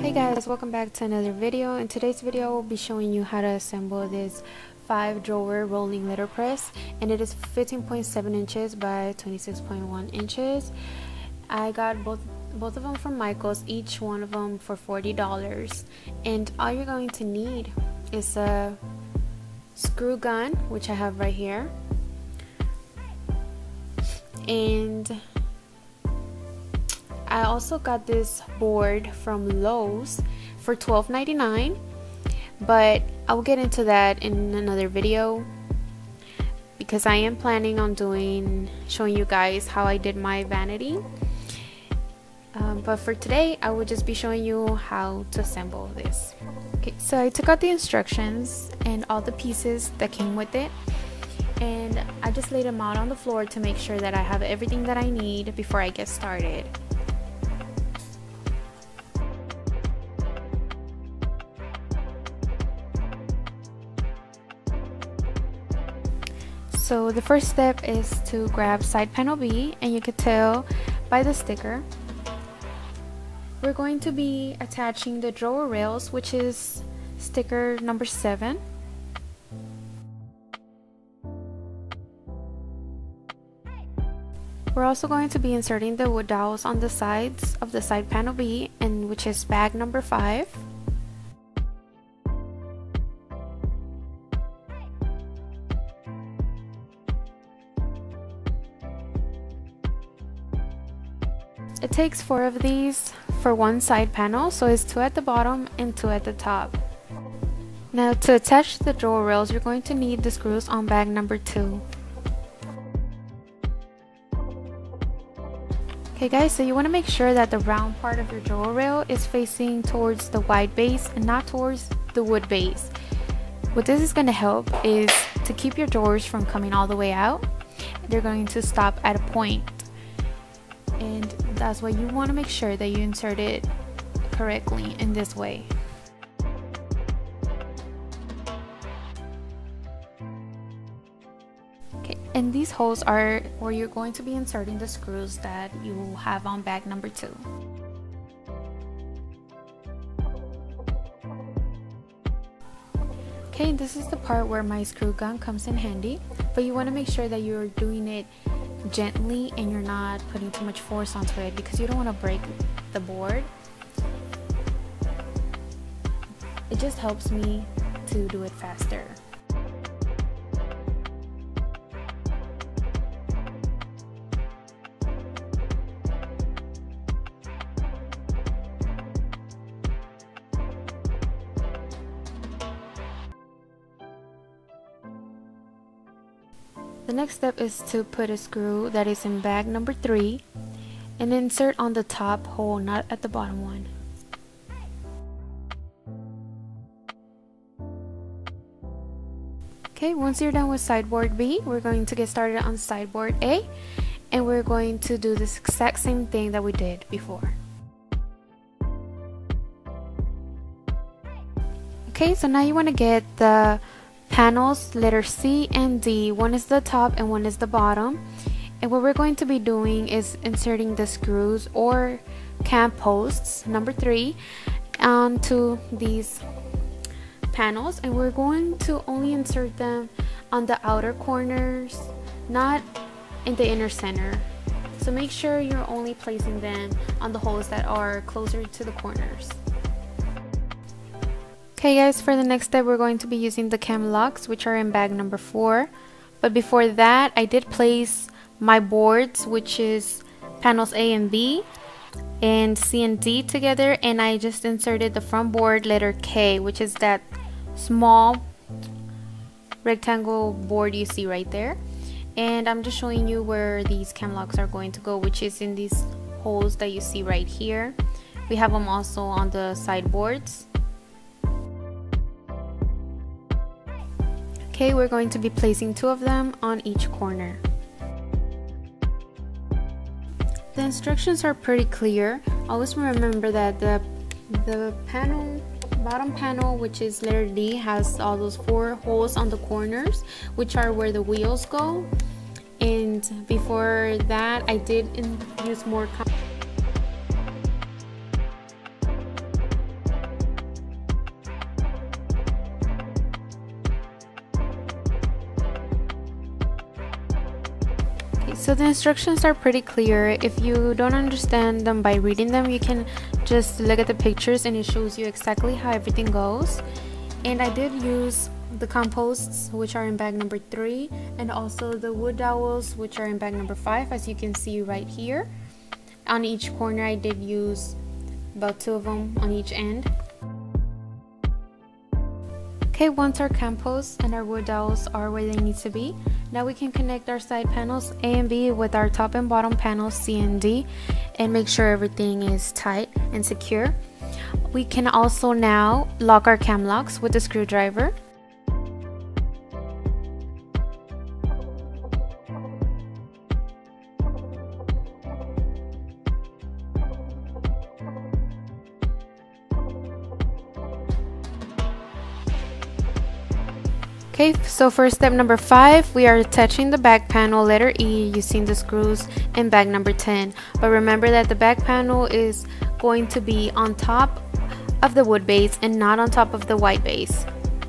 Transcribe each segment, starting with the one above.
Hey guys, welcome back to another video. In today's video I will be showing you how to assemble this 5-drawer rolling letterpress, and it is 15.7 inches by 26.1 inches. I got both of them from Michael's, each one of them for $40, and all you're going to need is a screw gun, which I have right here, and I also got this board from Lowe's for $12.99, but I will get into that in another video because I am planning on showing you guys how I did my vanity. But for today I will just be showing you how to assemble this. Okay, so I took out the instructions and all the pieces that came with it, and I just laid them out on the floor to make sure that I have everything that I need before I get started. So the first step is to grab side panel B, and you can tell by the sticker. We're going to be attaching the drawer rails, which is sticker number 7. We're also going to be inserting the wood dowels on the sides of the side panel B, and which is bag number 5. It takes 4 of these for one side panel, so it's 2 at the bottom and 2 at the top. Now to attach the drawer rails, you're going to need the screws on bag number 2. Okay guys, so you want to make sure that the round part of your drawer rail is facing towards the wide base and not towards the wood base. What this is going to help is to keep your drawers from coming all the way out. They're going to stop at a point. And that's why you want to make sure that you insert it correctly in this way. Okay, and these holes are where you're going to be inserting the screws that you will have on bag number 2. Okay, this is the part where my screw gun comes in handy, but you want to make sure that you're doing it gently and you're not putting too much force onto it because you don't want to break the board. It just helps me to do it faster. The next step is to put a screw that is in bag number 3 and insert on the top hole, not at the bottom one. Okay, once you're done with sideboard B, we're going to get started on sideboard A, and we're going to do this exact same thing that we did before. Okay, so now you want to get the panels letter C and D. One is the top and one is the bottom, and what we're going to be doing is inserting the screws or cam posts number 3 onto these panels, and we're going to only insert them on the outer corners, not in the inner center. So make sure you're only placing them on the holes that are closer to the corners. Okay guys, for the next step we're going to be using the cam locks, which are in bag number 4. But before that, I did place my boards, which is panels A and B and C and D together, and I just inserted the front board letter K, which is that small rectangle board you see right there. And I'm just showing you where these cam locks are going to go, which is in these holes that you see right here. We have them also on the sideboards. Okay, we're going to be placing 2 of them on each corner. The instructions are pretty clear. Always remember that the bottom panel, which is letter D, has all those 4 holes on the corners, which are where the wheels go. And before that, I did use more so the instructions are pretty clear. If you don't understand them by reading them, you can just look at the pictures and it shows you exactly how everything goes. And I did use the composts, which are in bag number 3, and also the wood dowels, which are in bag number 5, as you can see right here. On each corner I did use about 2 of them on each end. Okay, once our compost and our wood dowels are where they need to be, now we can connect our side panels A and B with our top and bottom panels C and D and make sure everything is tight and secure. We can also now lock our cam locks with a screwdriver. Okay, so for step number 5, we are attaching the back panel letter E using the screws in bag number 10. But remember that the back panel is going to be on top of the wood base and not on top of the white base.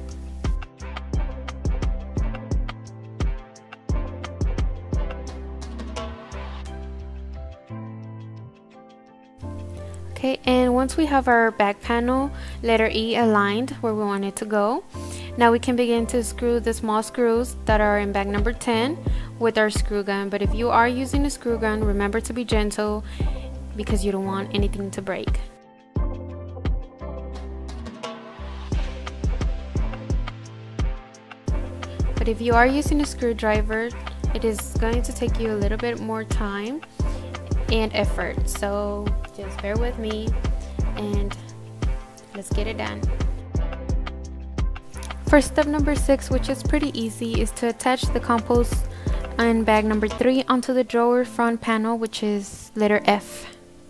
Okay, and once we have our back panel letter E aligned where we want it to go, now we can begin to screw the small screws that are in bag number 10 with our screw gun. But if you are using a screw gun, remember to be gentle because you don't want anything to break. But if you are using a screwdriver, it is going to take you a little bit more time and effort, so just bear with me and let's get it done. For step number 6, which is pretty easy, is to attach the compost in bag number 3 onto the drawer front panel, which is letter F.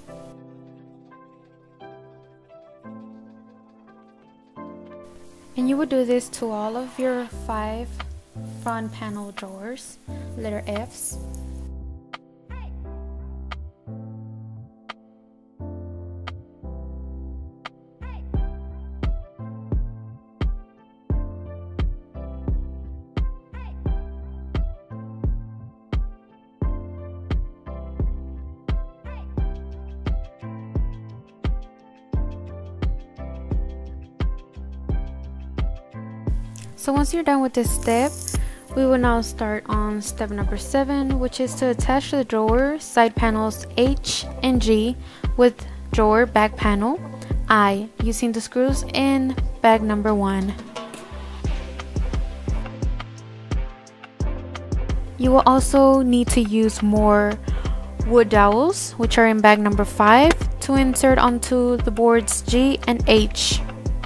And you would do this to all of your 5 front panel drawers, letter Fs. So once you're done with this step, we will now start on step number 7, which is to attach the drawer side panels H and G with drawer back panel I using the screws in bag number 1. You will also need to use more wood dowels, which are in bag number 5, to insert onto the boards G and H.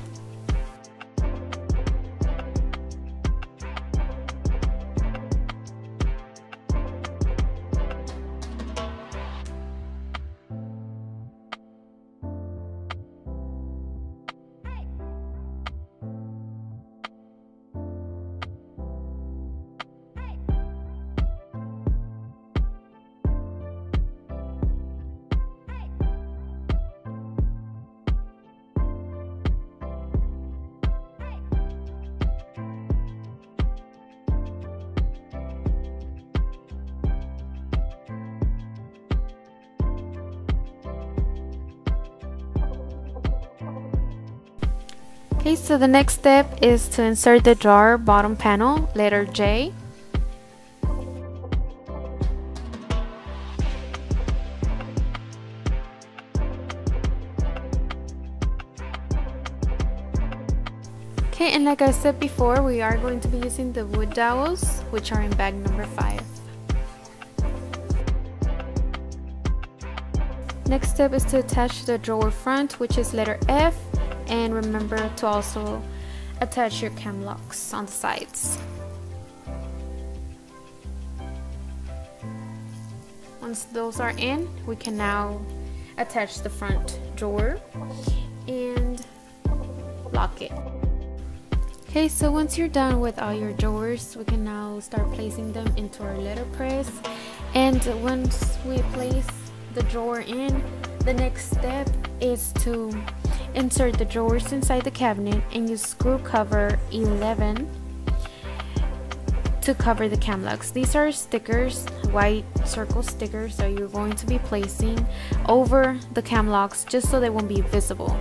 Okay, so the next step is to insert the drawer bottom panel, letter J. Okay, and like I said before, we are going to be using the wood dowels, which are in bag number 5. Next step is to attach the drawer front, which is letter F. And remember to also attach your cam locks on the sides. Once those are in, we can now attach the front drawer and lock it. Okay, so once you're done with all your drawers, we can now start placing them into our letterpress. And once we place the drawer in, the next step is to insert the drawers inside the cabinet and use screw cover 11 to cover the cam locks. These are stickers, white circle stickers that you're going to be placing over the cam locks just so they won't be visible.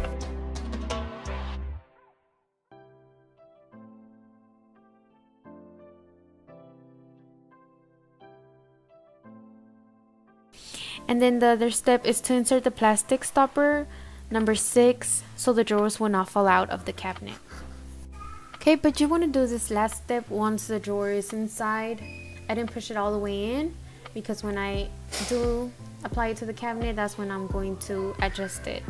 And then the other step is to insert the plastic stopper number 6 so the drawers will not fall out of the cabinet. Okay, but you want to do this last step once the drawer is inside. I didn't push it all the way in because when I do apply it to the cabinet, that's when I'm going to adjust it.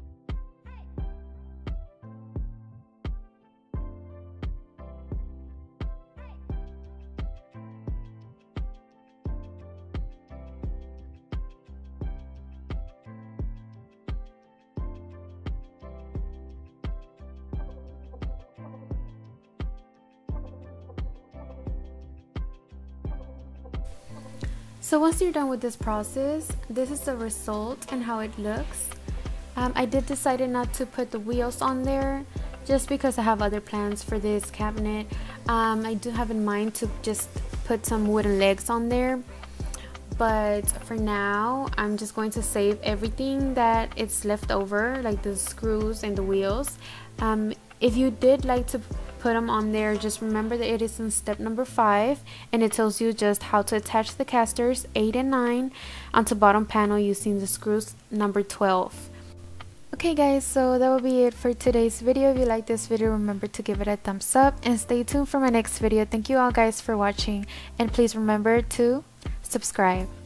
So once you're done with this process, this is the result and how it looks. I did decide not to put the wheels on there just because I have other plans for this cabinet. I do have in mind to just put some wooden legs on there, but for now I'm just going to save everything that it's left over, like the screws and the wheels. If you did like to put them on there, just remember that it is in step number 5 and it tells you just how to attach the casters 8 and 9 onto bottom panel using the screws number 12. Okay guys, so that will be it for today's video. If you like this video, remember to give it a thumbs up and stay tuned for my next video. Thank you all guys for watching, and please remember to subscribe.